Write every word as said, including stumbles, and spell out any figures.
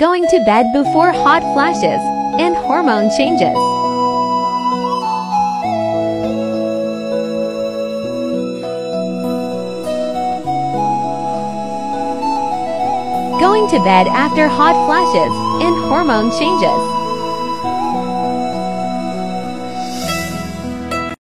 Going to bed before hot flashes and hormone changes. Going to bed after hot flashes and hormone changes.